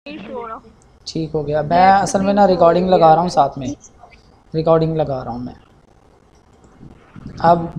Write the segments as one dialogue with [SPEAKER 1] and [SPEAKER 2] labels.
[SPEAKER 1] ठीक हो गया। मैं असल में ना रिकॉर्डिंग लगा रहा हूँ, साथ में रिकॉर्डिंग लगा रहा हूँ मैं अब।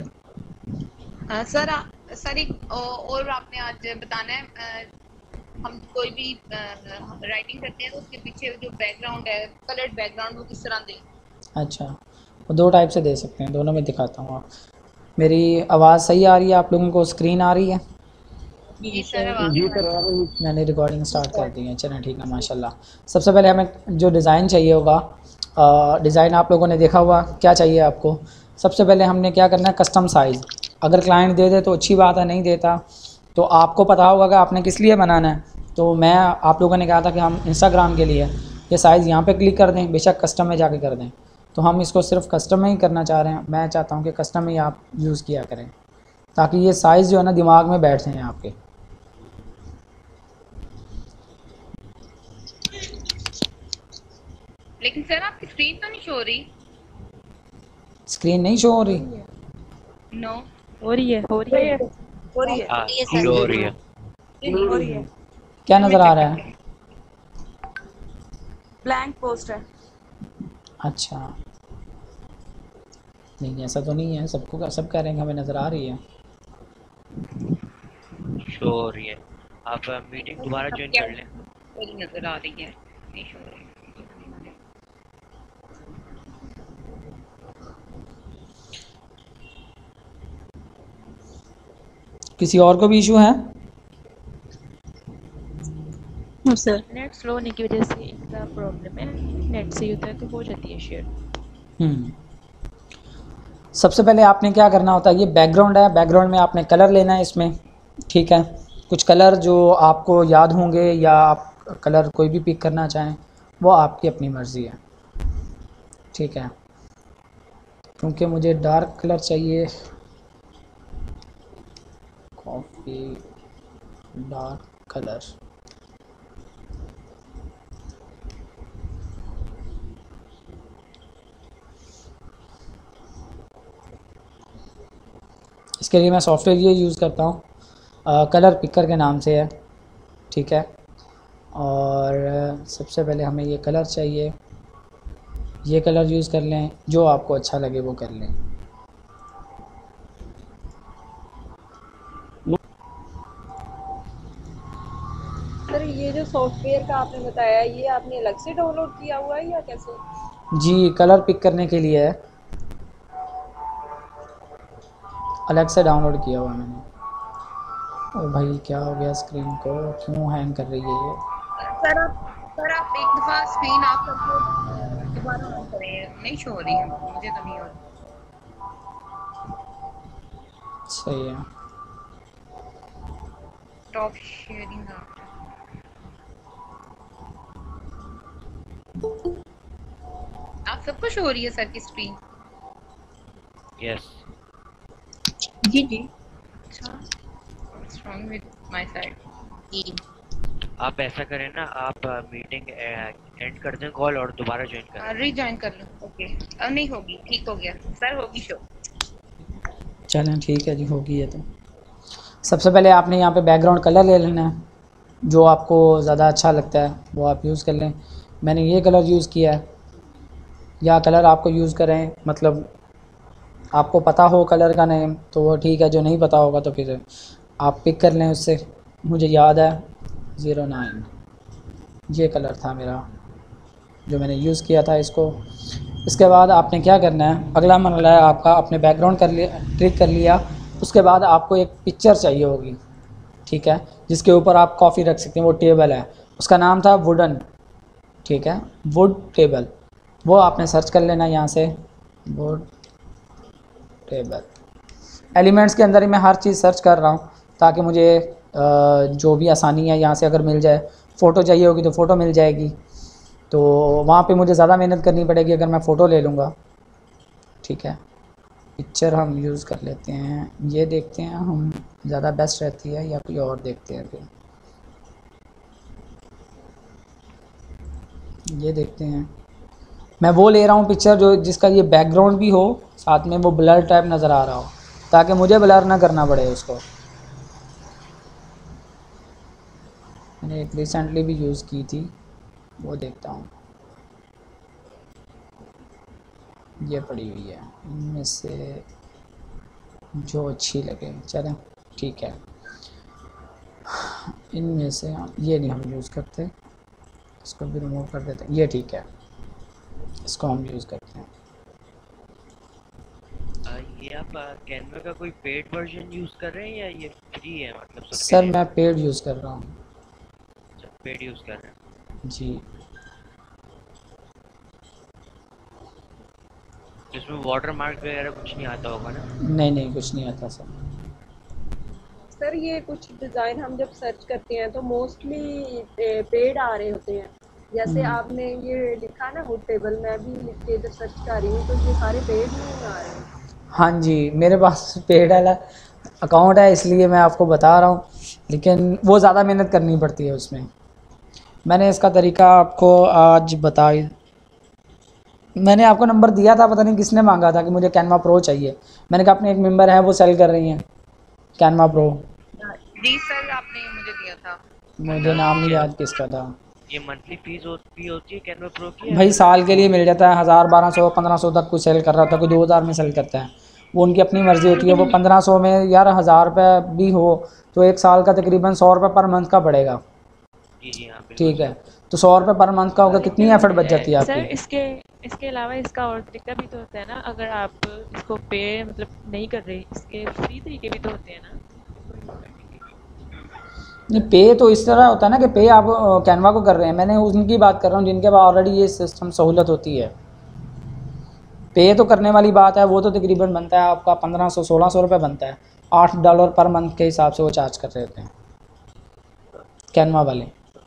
[SPEAKER 2] सर सर एक और आपने आज बताना है। हम कोई भी राइटिंग करते हैं तो उसके पीछे जो बैकग्राउंड है, कलर्ड बैकग्राउंड, वो किस तरह दें?
[SPEAKER 1] अच्छा, वो दो टाइप से दे सकते हैं, दोनों में दिखाता हूँ। मेरी आवाज़ सही आ रही है आप लोगों को? स्क्रीन आ रही है?
[SPEAKER 2] जी सर, आवाज आ रही है।
[SPEAKER 1] मैंने रिकॉर्डिंग स्टार्ट कर दी है, चलें ठीक है माशाल्लाह। सबसे पहले हमें जो डिज़ाइन चाहिए होगा, डिज़ाइन आप लोगों ने देखा हुआ, क्या चाहिए आपको? सबसे पहले हमने क्या करना है, कस्टम साइज़। अगर क्लाइंट दे दे तो अच्छी बात है, नहीं देता तो आपको पता होगा कि आपने किस लिए बनाना है। तो मैं आप लोगों ने कहा था कि हम इंस्टाग्राम के लिए ये साइज़ यहाँ पे क्लिक कर दें, बेशक कस्टम में जाके कर दें। तो हम इसको सिर्फ कस्टम में ही करना चाह रहे हैं। मैं चाहता हूँ कि कस्टम में ही आप यूज़ किया करें, ताकि ये साइज़ जो है ना दिमाग में बैठ जाए आपके।
[SPEAKER 2] लेकिन सर आपकी स्क्रीन तो नहीं शो हो रही।
[SPEAKER 1] स्क्रीन नहीं शो हो रही?
[SPEAKER 2] नो,
[SPEAKER 3] हो रही है, हो रही है,
[SPEAKER 2] हो रही है।
[SPEAKER 4] हाँ
[SPEAKER 2] ये सर
[SPEAKER 4] शो हो रही है।
[SPEAKER 3] हो रही है।
[SPEAKER 1] क्या नज़र आ रहा है?
[SPEAKER 3] ब्लैंक पोस्ट है।
[SPEAKER 1] अच्छा, नहीं ऐसा तो नहीं है, सबको सब कह रहे हैं कि हमें नज़र आ रही है।
[SPEAKER 4] शो हो रही है। आप मीटिंग दोबारा ज्वाइन कर लें।
[SPEAKER 2] पूरी नजर आ रही है, नहीं शो हो रही।
[SPEAKER 1] किसी और को भी इशू है?
[SPEAKER 3] सर नेट स्लो होने की वजह से इनका प्रॉब्लम है। नेट से होता है तो हो जाती है शेयर।
[SPEAKER 1] सबसे पहले आपने क्या करना होता है, ये बैकग्राउंड है, बैकग्राउंड में आपने कलर लेना है इसमें, ठीक है। कुछ कलर जो आपको याद होंगे या आप कलर कोई भी पिक करना चाहें, वो आपकी अपनी मर्ज़ी है, ठीक है। क्योंकि मुझे डार्क कलर चाहिए, कॉफ़ी डार्क कलर। इसके लिए मैं सॉफ्टवेयर ये यूज़ करता हूँ, कलर पिकर के नाम से है, ठीक है। और सबसे पहले हमें ये कलर चाहिए, ये कलर यूज़ कर लें, जो आपको अच्छा लगे वो कर लें।
[SPEAKER 5] सर ये जो सॉफ्टवेयर का आपने बताया, ये आपने अलग से डाउनलोड किया हुआ है या कैसे?
[SPEAKER 1] जी, कलर पिक करने के लिए है, अलग से डाउनलोड किया हुआ मैंने। ओ भाई क्या हो गया स्क्रीन को, क्यों हैंग कर रही है ये?
[SPEAKER 2] सर आप एक दफा स्क्रीन ऑफ करके दोबारा ऑन करें, नहीं शो हो रही है, मुझे तो नहीं हो रही।
[SPEAKER 1] सही है।
[SPEAKER 2] Stop sharing after. आप सबको शो हो रही है सर की स्क्रीन?
[SPEAKER 4] यस।
[SPEAKER 2] जी जी। अच्छा, what's wrong with my side? जी।
[SPEAKER 4] आप ऐसा करें ना, आप मीटिंग एंड कर दें कॉल और दोबारा ज्वाइन करें।
[SPEAKER 2] रीजॉइन कर लो। ओके, अब नहीं होगी, ठीक हो गया सर, होगी शो।
[SPEAKER 1] चलें ठीक है जी, होगी ये। तो सबसे पहले आपने यहाँ पे बैकग्राउंड कलर ले लेना है, जो आपको ज़्यादा अच्छा लगता है वो आप यूज़ कर लें। मैंने ये कलर यूज़ किया है, या कलर आपको यूज़ करें, मतलब आपको पता हो कलर का नेम तो वो ठीक है, जो नहीं पता होगा तो फिर आप पिक कर लें उससे। मुझे याद है 09 ये कलर था मेरा जो मैंने यूज़ किया था इसको। इसके बाद आपने क्या करना है, अगला मरहला है आपका, अपने बैकग्राउंड कर लिया, क्लिक कर लिया। उसके बाद आपको एक पिक्चर चाहिए होगी, ठीक है, जिसके ऊपर आप कॉफ़ी रख सकते हैं। वो टेबल है, उसका नाम था वुडन, ठीक है, वुड टेबल। वो आपने सर्च कर लेना यहाँ से, वुड टेबल। एलिमेंट्स के अंदर ही मैं हर चीज़ सर्च कर रहा हूँ ताकि मुझे जो भी आसानी है यहाँ से अगर मिल जाए। फ़ोटो चाहिए होगी तो फ़ोटो मिल जाएगी, तो वहाँ पे मुझे ज़्यादा मेहनत करनी पड़ेगी अगर मैं फ़ोटो ले लूँगा, ठीक है। पिक्चर हम यूज़ कर लेते हैं, ये देखते हैं हम ज़्यादा बेस्ट रहती है या कोई और देखते हैं। फिर ये देखते हैं, मैं वो ले रहा हूँ पिक्चर जो जिसका ये बैकग्राउंड भी हो, साथ में वो ब्लर टाइप नज़र आ रहा हो, ताकि मुझे ब्लर ना करना पड़े उसको। मैंने एक रिसेंटली भी यूज़ की थी, वो देखता हूँ। ये पड़ी हुई है, इनमें से जो अच्छी लगे चलें ठीक है। इनमें से ये नहीं हम यूज़ करते, इसको भी रिमूव कर देते हैं। ये ठीक है, इसको हम यूज़ करते हैं।
[SPEAKER 4] ये आप कैनवा का कोई पेड वर्जन यूज कर रहे हैं या ये फ्री है, मतलब
[SPEAKER 1] सर मैं पेड यूज़ कर रहा हूँ।
[SPEAKER 4] पेड यूज कर रहे हैं
[SPEAKER 1] जी।
[SPEAKER 4] इसमें वाटर मार्क वगैरह कुछ नहीं आता होगा ना?
[SPEAKER 1] नहीं कुछ नहीं आता सर।
[SPEAKER 5] सर ये कुछ डिज़ाइन हम जब सर्च करते हैं तो मोस्टली पेड आ रहे होते हैं। जैसे आपने ये लिखा ना वुड टेबल, मैं भी लिख के जब सर्च कर रही हूँ तो ये सारे पेड नहीं आ रहे हैं।
[SPEAKER 1] हाँ जी, मेरे पास पेड वाला अकाउंट है इसलिए मैं आपको बता रहा हूँ, लेकिन वो ज़्यादा मेहनत करनी पड़ती है उसमें। मैंने इसका तरीका आपको आज मैंने आपको नंबर दिया था, पता नहीं किसने मांगा था कि मुझे कैनवा प्रो चाहिए। मैंने कहा अपने एक मेंबर है वो सेल कर रही हैं कैनवा प्रो।
[SPEAKER 2] जी सर, आपने मुझे दिया था।
[SPEAKER 1] मुझे नाम नहीं याद किसका था।
[SPEAKER 4] ये मंथली फीस होती है कैनवा प्रो की?
[SPEAKER 1] भाई साल के लिए मिल जाता है, 1000 1200 1500 तक कोई सेल कर रहा होता है, कोई 2000 में सेल करता है, वो उनकी अपनी मर्ज़ी होती है। वो 1500 में यार 1000 रुपये भी हो तो एक साल का तकरीबन 100 रुपये पर मंथ का पड़ेगा।
[SPEAKER 4] जी हाँ बिल्कुल।
[SPEAKER 1] ठीक है, तो 100 रुपये पर मंथ का होगा, कितनी एफर्ट बच जाती है
[SPEAKER 3] सर
[SPEAKER 1] आपकी।
[SPEAKER 3] इसके अलावा इसका और तरीका भी तो होता है ना, अगर आप इसको पे मतलब नहीं कर रहे, इसके फ्री तरीके भी तो होते हैं ना।
[SPEAKER 1] नहीं, पे तो इस तरह होता है ना कि पे आप कैनवा को कर रहे हैं, मैंने उनकी बात कर रहा हूँ जिनके पास ऑलरेडी ये सिस्टम सहूलत होती है। पे तो करने वाली बात है, वो तो तकरीबन बनता है आपका 1500 1600 रुपये बनता है, $8 पर मंथ के हिसाब से वो चार्ज कर रहे होते हैं कैनवा वाले।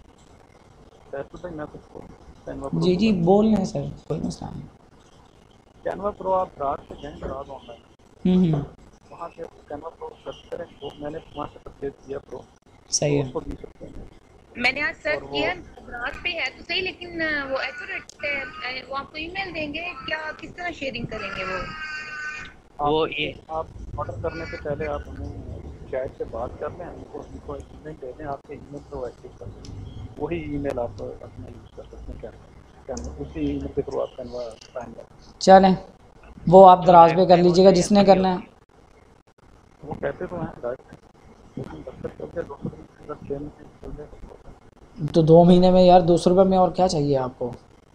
[SPEAKER 1] जी जी बोल रहे हैं सर, कोई मसला नहीं।
[SPEAKER 6] कैनवा प्रो आप रात से जॉइन करा दो ऑनलाइन, वहाँ से कैनवा प्रो सर्च करें तो मैंने वहाँ से परचेज किया प्रो।
[SPEAKER 1] सही है।
[SPEAKER 2] मैंने आज सर्च किया, ब्रास पे है तो सही, लेकिन वो एक्यूरेट है। वो आपको ईमेल देंगे क्या, किस तरह शेयरिंग करेंगे वो
[SPEAKER 4] ये
[SPEAKER 6] आप ऑर्डर करने से पहले आप हमें चैट से बात कर लें, उनको ईमेल दे दें, आपके ईमेल को एक्टिव कर दें, वही ईमेल आप अपना यूज़ कर सकते हैं, उसी ईमेल के थ्रू आप कैनवा पाएंगे।
[SPEAKER 1] चलें वो आप दराज पे कर लीजिएगा जिसने करना है।
[SPEAKER 6] वो कहते तो हैं डायरेक्ट, लेकिन
[SPEAKER 1] तो 2 महीने में यार 200 रुपये में और क्या चाहिए आपको।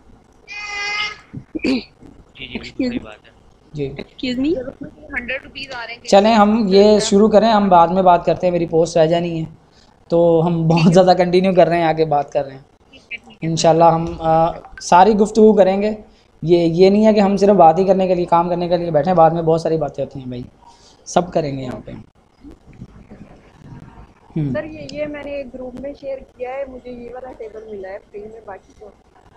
[SPEAKER 4] जी सही बात है
[SPEAKER 1] जी।
[SPEAKER 5] एक्सक्यूज मी,
[SPEAKER 2] 100 रुपीज़ आ रहे हैं।
[SPEAKER 1] चलें हम ये शुरू करें, हम बाद में बात करते हैं, मेरी पोस्ट रह जानी है तो हम बहुत ज़्यादा कंटिन्यू कर रहे हैं, आगे बात कर रहे हैं। इंशाल्लाह हम सारी गुफ्तगू करेंगे। ये नहीं है कि हम सिर्फ बात ही करने के लिए, काम करने के लिए बैठे हैं, बाद में बहुत सारी बातें होती हैं भाई, सब करेंगे यहाँ पे।
[SPEAKER 5] सर ये मैंने एक ग्रुप में शेयर किया है, मुझे ये वाला टेबल मिला है फ्री में, बाकी तो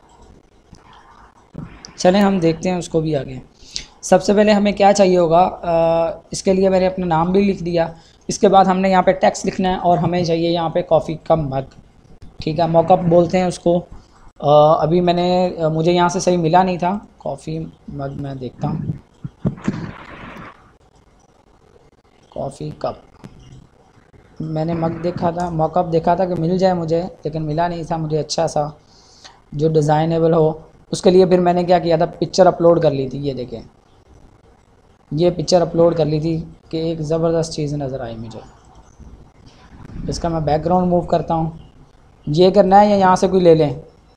[SPEAKER 1] चलें हम देखते हैं उसको भी आगे। सबसे पहले हमें क्या चाहिए होगा, इसके लिए मैंने अपना नाम भी लिख दिया। इसके बाद हमने यहाँ पे टेक्स्ट लिखना है और हमें चाहिए यहाँ पे कॉफ़ी का मग, ठीक है, मॉकअप बोलते हैं उसको। अभी मुझे यहाँ से सही मिला नहीं था कॉफ़ी मग, मैं देखता हूँ कॉफ़ी कप। मैंने मग देखा था, मॉकअप देखा था कि मिल जाए मुझे, लेकिन मिला नहीं था मुझे अच्छा सा जो डिज़ाइनेबल हो। उसके लिए फिर मैंने क्या किया था, पिक्चर अपलोड कर ली थी। ये देखें, ये पिक्चर अपलोड कर ली थी कि एक ज़बरदस्त चीज़ नज़र आई मुझे। इसका मैं बैकग्राउंड मूव करता हूँ। ये करना है या यहाँ से कोई ले लें?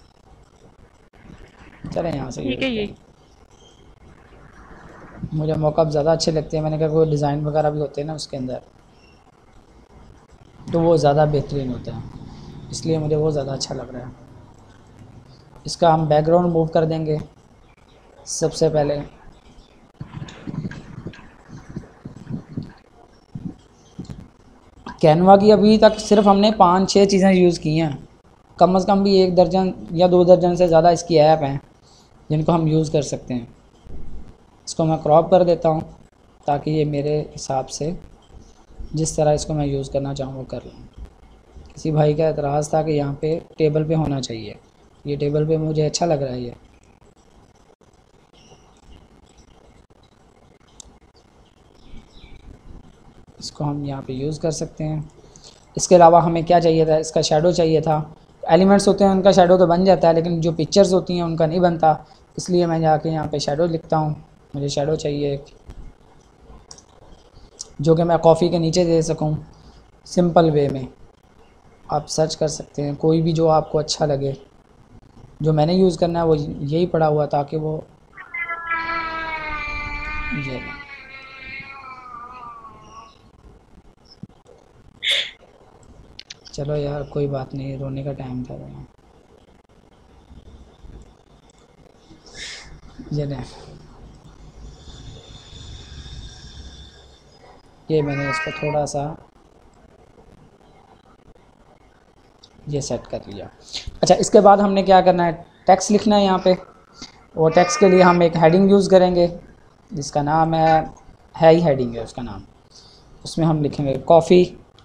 [SPEAKER 1] चलें यहाँ से।
[SPEAKER 3] ठीक है, ये
[SPEAKER 1] मुझे मॉकअप ज़्यादा अच्छे लगते हैं, मैंने कहा कोई डिज़ाइन वगैरह भी होते हैं ना उसके अंदर, तो वो ज़्यादा बेहतरीन होता है, इसलिए मुझे वो ज़्यादा अच्छा लग रहा है। इसका हम बैकग्राउंड मूव कर देंगे सबसे पहले। कैनवा की अभी तक सिर्फ हमने 5-6 चीज़ें यूज़ की हैं, कम से कम भी 1 दर्जन या 2 दर्जन से ज़्यादा इसकी ऐप हैं जिनको हम यूज़ कर सकते हैं। इसको मैं क्रॉप कर देता हूँ ताकि ये मेरे हिसाब से जिस तरह इसको मैं यूज़ करना चाहूँ वो कर लूँ। किसी भाई का एतराज़ था कि यहाँ पे टेबल पे होना चाहिए, ये टेबल पे मुझे अच्छा लग रहा है। ये इसको हम यहाँ पे यूज़ कर सकते हैं। इसके अलावा हमें क्या चाहिए था, इसका शेडो चाहिए था। एलिमेंट्स होते हैं उनका शेडो तो बन जाता है, लेकिन जो पिक्चर्स होती हैं उनका नहीं बनता, इसलिए मैं जाके यहाँ पे शेडो लिखता हूँ। मुझे शेडो चाहिए एक, जो कि मैं कॉफ़ी के नीचे दे सकूँ सिंपल वे में। आप सर्च कर सकते हैं कोई भी जो आपको अच्छा लगे। जो मैंने यूज़ करना है वो यही पड़ा हुआ, ताकि वो ये चलो यार कोई बात नहीं, रोने का टाइम था मेरा। ये नहीं, ये मैंने इसको थोड़ा सा ये सेट कर लिया। अच्छा, इसके बाद हमने क्या करना है, टेक्स्ट लिखना है यहाँ पे। और टेक्स्ट के लिए हम एक हेडिंग यूज़ करेंगे जिसका नाम है ही हेडिंग है उसका नाम। उसमें हम लिखेंगे कॉफ़ी।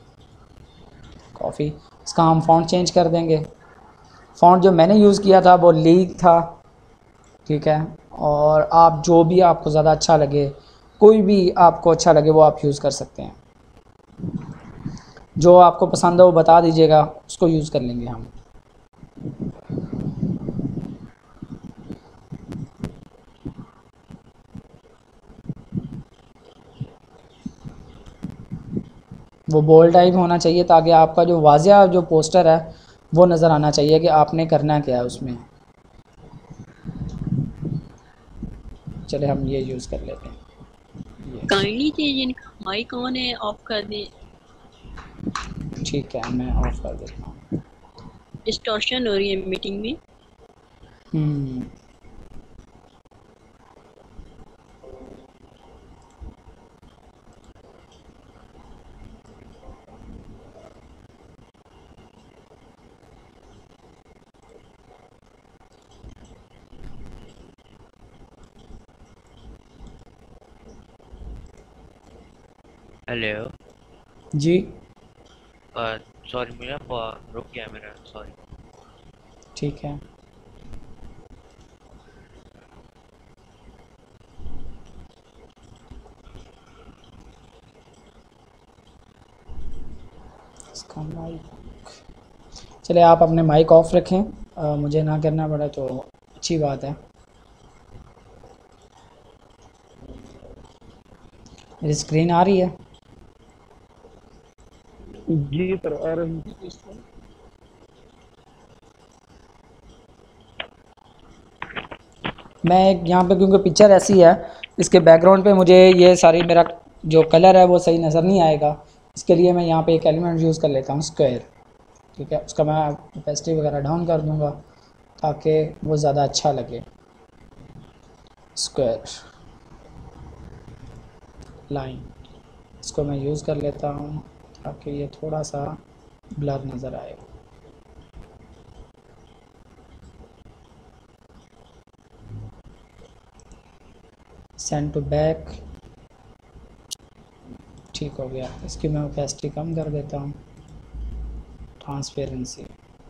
[SPEAKER 1] इसका हम फ़ॉन्ट चेंज कर देंगे। फ़ॉन्ट जो मैंने यूज़ किया था वो लीग था, ठीक है। और आप जो भी आपको ज़्यादा अच्छा लगे, कोई भी आपको अच्छा लगे वो आप यूज़ कर सकते हैं। जो आपको पसंद है वो बता दीजिएगा, उसको यूज़ कर लेंगे हम। वो बोल्ड टाइप होना चाहिए ताकि आपका जो वाज़िया जो पोस्टर है वो नज़र आना चाहिए कि आपने करना क्या है उसमें। चले हम ये यूज़ कर लेते हैं।
[SPEAKER 7] काइंडली चेंज इनका माइक ऑन है, ऑफ कर दें।
[SPEAKER 1] ठीक है, मैं ऑफ कर देता हूँ।
[SPEAKER 7] डिस्टॉर्शन हो रही है मीटिंग में।
[SPEAKER 4] हेलो
[SPEAKER 1] जी
[SPEAKER 4] सॉरी, मुझे रुक गया मेरा, सॉरी।
[SPEAKER 1] ठीक है। इसका माइक, चले आप अपने माइक ऑफ रखें, मुझे ना करना पड़ा तो अच्छी बात है। मेरी स्क्रीन आ रही है?
[SPEAKER 6] जी सर आ रही है।
[SPEAKER 1] मैं यहाँ पे क्योंकि पिक्चर ऐसी है, इसके बैकग्राउंड पे मुझे ये सारी मेरा जो कलर है वो सही नज़र नहीं आएगा। इसके लिए मैं यहाँ पे एक एलिमेंट यूज़ कर लेता हूँ स्क्वायर, ठीक है। उसका मैं ओपेसिटी वगैरह डाउन कर दूँगा ताकि वो ज़्यादा अच्छा लगे। स्क्वायर लाइन, इसको मैं यूज़ कर लेता हूँ ताकि ये थोड़ा सा ब्लर नज़र आए। सेंड टू बैक, ठीक हो गया। इसकी मैं ओपेसिटी कम कर देता हूँ। ट्रांसपेरेंसी,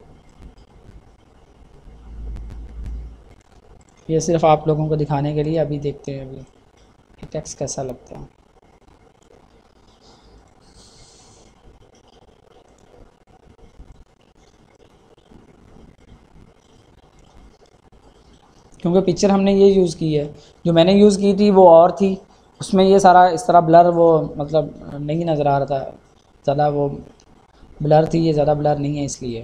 [SPEAKER 1] ये सिर्फ आप लोगों को दिखाने के लिए। अभी देखते हैं अभी टेक्स्ट कैसा लगता है। क्योंकि पिक्चर हमने ये यूज़ की है, जो मैंने यूज़ की थी वो और थी, उसमें ये सारा इस तरह ब्लर वो मतलब नहीं नज़र आ रहा था, ज़्यादा वो ब्लर थी, ये ज़्यादा ब्लर नहीं है। इसलिए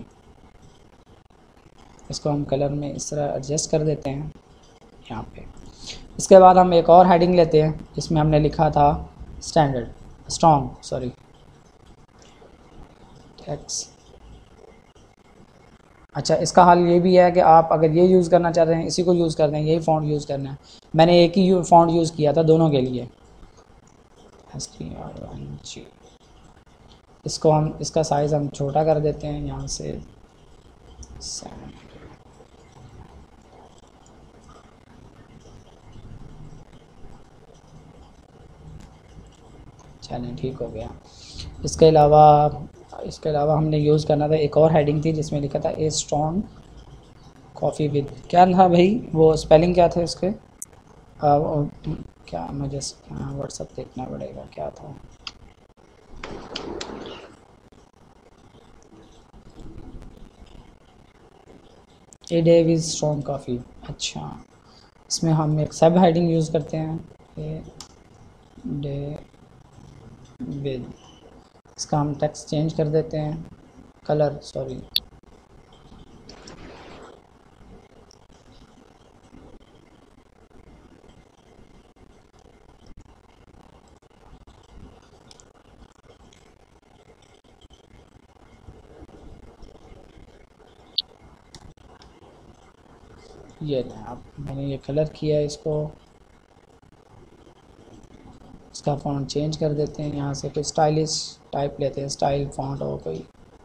[SPEAKER 1] इसको हम कलर में इस तरह एडजस्ट कर देते हैं यहाँ पे। इसके बाद हम एक और हेडिंग लेते हैं जिसमें हमने लिखा था स्ट्रॉन्ग टेक्स्ट। अच्छा, इसका हाल ये भी है कि आप अगर ये यूज़ करना चाहते हैं इसी को यूज़ कर दें, यही फ़ॉन्ट यूज़ करना है। मैंने एक ही फ़ॉन्ट यूज़ किया था दोनों के लिए, STRNG। इसको हम इसका साइज़ हम छोटा कर देते हैं यहाँ से 7। चलें, ठीक हो गया। इसके अलावा हमने यूज़ करना था, एक और हेडिंग थी जिसमें लिखा था ए स्ट्रॉन्ग कॉफ़ी विद, क्या था भाई वो स्पेलिंग क्या थे उसके? क्या मुझे व्हाट्सअप देखना पड़ेगा, क्या था? A day with strong coffee. अच्छा, इसमें हम एक सब हेडिंग यूज़ करते हैं, ए डे विद, इसका हम टेक्स्ट चेंज कर देते हैं, कलर सॉरी, ये लें आप, मैंने ये कलर किया है इसको, इसका फ़ॉन्ट चेंज कर देते हैं, यहाँ से कोई स्टाइलिश टाइप लेते हैं, स्टाइल फ़ॉन्ट हो कोई,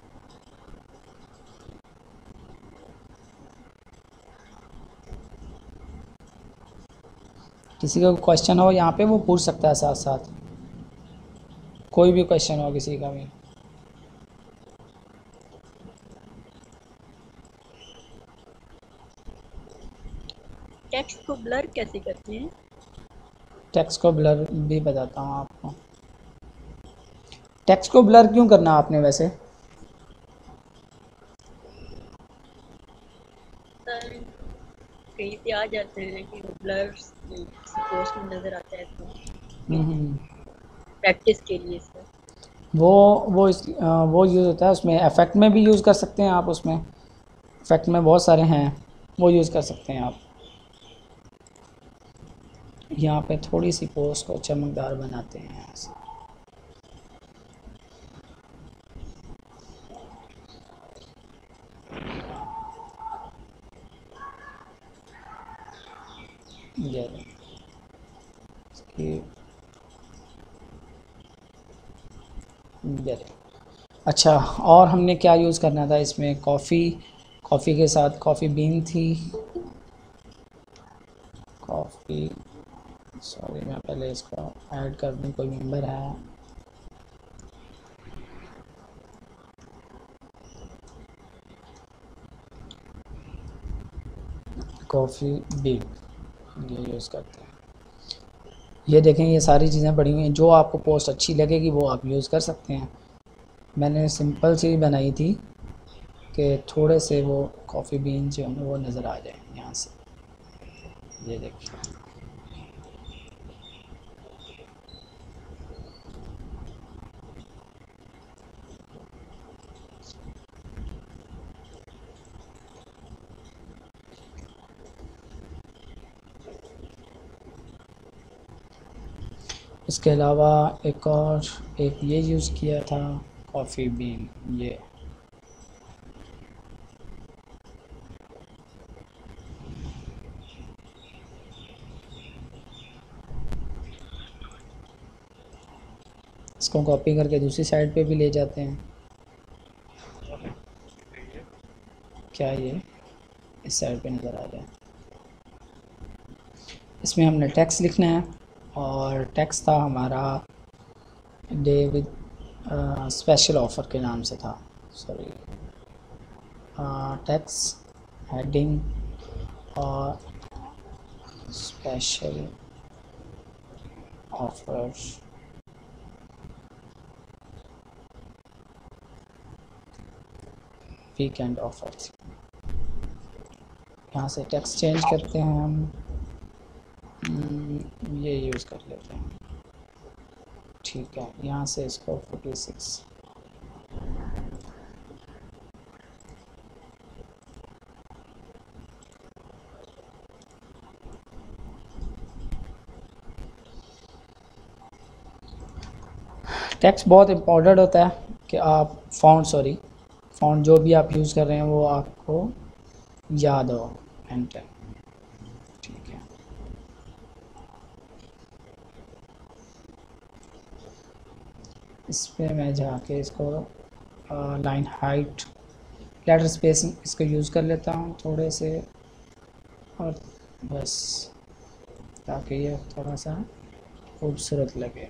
[SPEAKER 1] किसी का क्वेश्चन हो यहाँ पे वो पूछ सकता है साथ साथ, कोई भी क्वेश्चन हो किसी का भी।
[SPEAKER 7] टेक्स्ट को ब्लर कैसे करते हैं?
[SPEAKER 1] टेक्स्ट को ब्लर भी बताता हूँ आपको। टेक्स्ट को ब्लर क्यों करना आपने वैसे?
[SPEAKER 7] सर कहीं पे आ जाते हैं कि वो ब्लर पोस्ट में नज़र आता है, तो प्रैक्टिस के लिए सर।
[SPEAKER 1] वो यूज़ होता है उसमें, इफेक्ट में भी यूज़ कर सकते हैं आप, उसमें इफेक्ट में बहुत सारे हैं, वो यूज़ कर सकते हैं आप। यहाँ पे थोड़ी सी पोस्ट को चमकदार बनाते हैं यहाँ से, ये अच्छा, और हमने क्या यूज़ करना था इसमें, कॉफ़ी के साथ कॉफ़ी बीन थी, कॉफ़ी सॉरी मैं पहले इसको ऐड कर दूँ, कोई मेंबर है, कॉफ़ी बीन, ये यूज़ करते हैं। ये देखें ये सारी चीज़ें पड़ी हुई हैं, जो आपको पोस्ट अच्छी लगेगी वो आप यूज़ कर सकते हैं। मैंने सिंपल सी बनाई थी कि थोड़े से वो कॉफ़ी बीन जो है वो नज़र आ जाए यहाँ से, ये देखिए। इसके अलावा एक ये यूज़ किया था कॉफ़ी बीन, ये इसको कॉपी करके दूसरी साइड पे भी ले जाते हैं। क्या ये इस साइड पे नज़र आ जाए। इसमें हमने टेक्स्ट लिखना है, और टेक्स्ट था हमारा डे विद स्पेशल ऑफ़र के नाम से था, सॉरी, टेक्स्ट हेडिंग और स्पेशल ऑफर, वीकेंड ऑफर। यहाँ से टेक्स्ट चेंज करते हैं हम, ये यूज़ कर लेते हैं, ठीक है। यहाँ से इसको 46 टेक्स्ट बहुत इम्पोर्टेंट होता है कि आप फ़ॉन्ट जो भी आप यूज़ कर रहे हैं वो आपको याद हो, एंटर, ठीक है। इस पर मैं जाके इसको लाइन हाइट, लेटर स्पेसिंग इसको यूज़ कर लेता हूँ थोड़े से, और बस ताकि ये थोड़ा सा खूबसूरत लगे।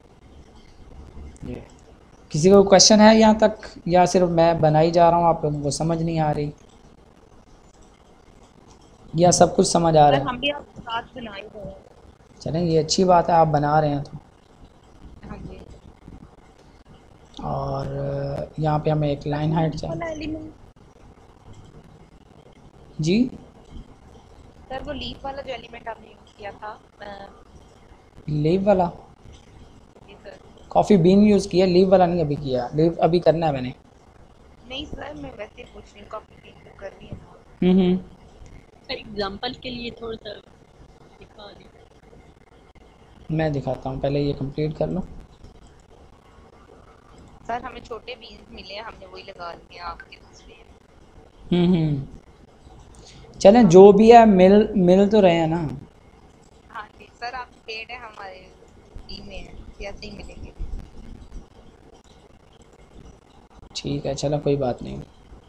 [SPEAKER 1] ये किसी को क्वेश्चन है यहाँ तक, या सिर्फ मैं बना ही जा रहा हूँ, आप लोगों को समझ नहीं आ रही, या सब कुछ समझ आ रहा है?
[SPEAKER 2] हम भी आपके साथ बना ही रहे हैं।
[SPEAKER 1] चलें, ये अच्छी बात है, आप बना रहे हैं तो।
[SPEAKER 2] हाँ जी।
[SPEAKER 1] और यहाँ पे हमें एक लाइन हाइट चाहिए, जी
[SPEAKER 3] सर वो लीफ वाला जो एलिमेंट आपने यूज़ किया था
[SPEAKER 1] लीव वाला
[SPEAKER 3] जी सर।
[SPEAKER 1] कॉफ़ी बीन यूज़ किया, लीव वाला नहीं अभी किया, लीव अभी करना है मैंने।
[SPEAKER 3] नहीं सर मैं वैसे ही पूछ रही हूँ, कॉपी पेस्ट तो कर रही है ना।
[SPEAKER 1] हम्म।
[SPEAKER 7] सर एग्जांपल के लिए थोड़ा सा दिखा दें।
[SPEAKER 1] मैं दिखाता हूँ, पहले ये कंप्लीट कर लो।
[SPEAKER 2] सर हमें छोटे बीन्स मिले हैं, हमने वही लगा दिए हैं आपके दूसरे।
[SPEAKER 1] चलें, जो भी है मिल तो रहे हैं ना।
[SPEAKER 2] हाँ जी सर, आप पेड़ है हमारे टीम में है, कैसे ही मिलेंगे।
[SPEAKER 1] ठीक है, चलो कोई बात नहीं।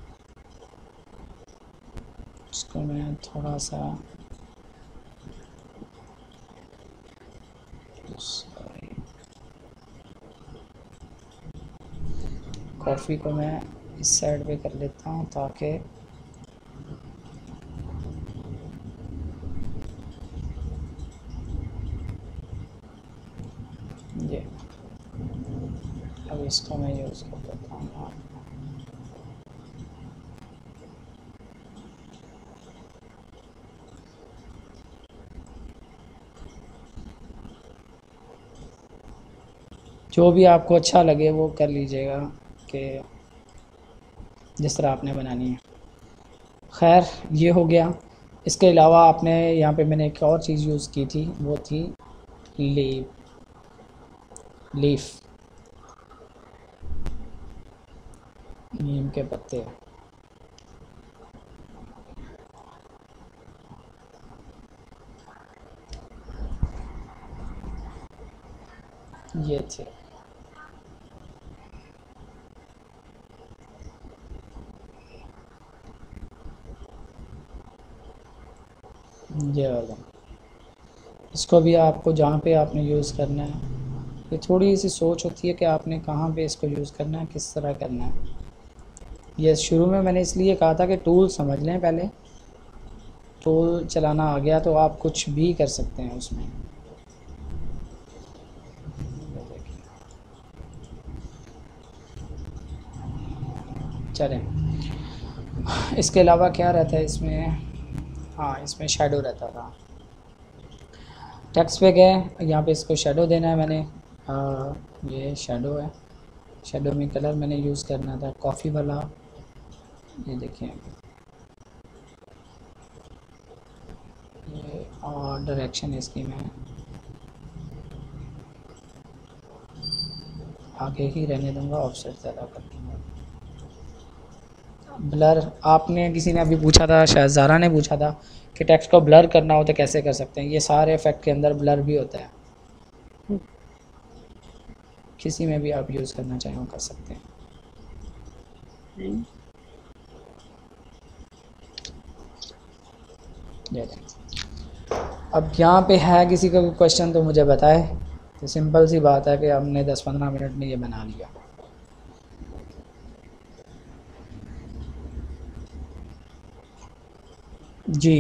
[SPEAKER 1] इसको मैं थोड़ा सा कॉफ़ी को मैं इस साइड पे कर लेता हूँ ताकि ये, अब इसको मैं यूज़ कर देता हूँ। जो भी आपको अच्छा लगे वो कर लीजिएगा कि जिस तरह आपने बनानी है। खैर ये हो गया। इसके अलावा आपने यहाँ पे मैंने एक और चीज़ यूज़ की थी, वो थी लीफ, नीम के पत्ते। ये थे। ये वाला, इसको भी आपको जहाँ पे आपने यूज़ करना है, ये थोड़ी सी सोच होती है कि आपने कहाँ पे इसको यूज़ करना है, किस तरह करना है। ये शुरू में मैंने इसलिए कहा था कि टूल समझ लें पहले, टूल चलाना आ गया तो आप कुछ भी कर सकते हैं उसमें। चलें, इसके अलावा क्या रहता है इसमें? हाँ, इसमें शैडो रहता था। टेक्स्ट पे गए, यहाँ पे इसको शैडो देना है मैंने। ये शैडो है, शैडो में कलर मैंने यूज़ करना था कॉफ़ी वाला। ये देखिए, ये और डायरेक्शन इसकी मैं आगे ही रहने दूंगा, ऑफसेट ज़्यादा कर दूँगा। ब्लर, आपने किसी ने अभी पूछा था, शायद ज़ारा ने पूछा था कि टेक्स्ट को ब्लर करना हो तो कैसे कर सकते हैं। ये सारे इफ़ेक्ट के अंदर ब्लर भी होता है, किसी में भी आप यूज़ करना चाहें वो कर सकते हैं। अब यहाँ पे है किसी का कोई क्वेश्चन तो मुझे बताए। तो सिंपल सी बात है कि हमने 10-15 मिनट में ये बना लिया। जी,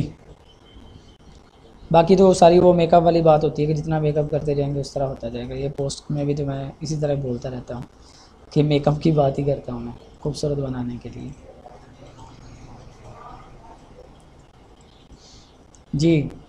[SPEAKER 1] बाकी तो सारी वो मेकअप वाली बात होती है कि जितना मेकअप करते जाएंगे उस तरह होता जाएगा। ये पोस्ट में भी तो मैं इसी तरह बोलता रहता हूँ कि मेकअप की बात ही करता हूँ मैं खूबसूरत बनाने के लिए। जी